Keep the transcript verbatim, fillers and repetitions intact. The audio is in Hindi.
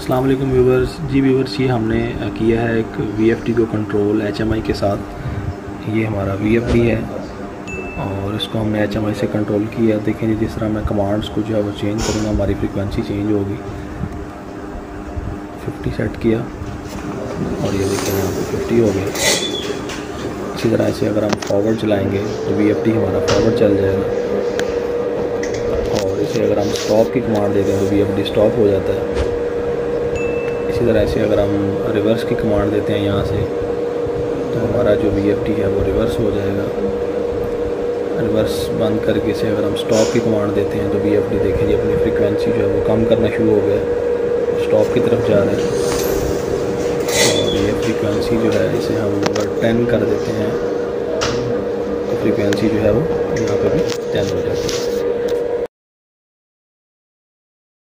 अस्सलाम वालेकुम व्यूवर्स। जी व्यूवर्स, ये हमने किया है एक वी एफ डी को कंट्रोल एच एम आई के साथ। ये हमारा वी एफ डी है और इसको हमने एच एम आई से कंट्रोल किया। देखें जी, जिस तरह मैं कमांड्स को जो है वो चेंज करूँगा, हमारी फ्रीक्वेंसी चेंज होगी। फिफ्टी सेट किया और ये देखें यहाँ पे फिफ्टी हो गया। इसी तरह से अगर हम फॉरवर्ड चलाएँगे तो वी एफ डी हमारा फॉरवर्ड चल जाएगा, और इसे अगर हम स्टॉप की कमांड देते हैं तो वी एफ डी स्टॉप हो जाता है। इसी तरह से अगर हम रिवर्स की कमांड देते हैं यहाँ से तो हमारा जो वी एफ डी है वो रिवर्स हो जाएगा। रिवर्स बंद करके से अगर हम स्टॉप की कमांड देते हैं तो वी एफ डी देखें जी अपनी फ्रीक्वेंसी जो है वो कम करना शुरू हो गया, स्टॉप की तरफ जा रहे हैं। और ये फ्रीक्वेंसी जो है इसे हम अगर टेन कर देते हैं तो फ्रीक्वेंसी जो है वो यहाँ पर भी टेन हो जाती है।